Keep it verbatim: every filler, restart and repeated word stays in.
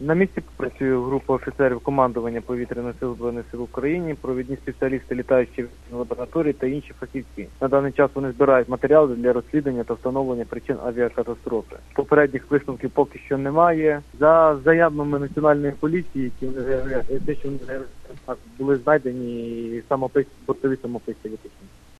На місці працює група офіцерів командування повітряних сил Збройних сил України, провідні спеціалісти літаючої лабораторії та інші фахівці. На даний час вони збирають матеріали для розслідування та встановлення причин авіакатастрофи. Попередніх висновків поки що немає. За заявами Національної поліції, які вони заявляють, те, що вони заявляють, були знайдені самописи, бортові самописи витичні.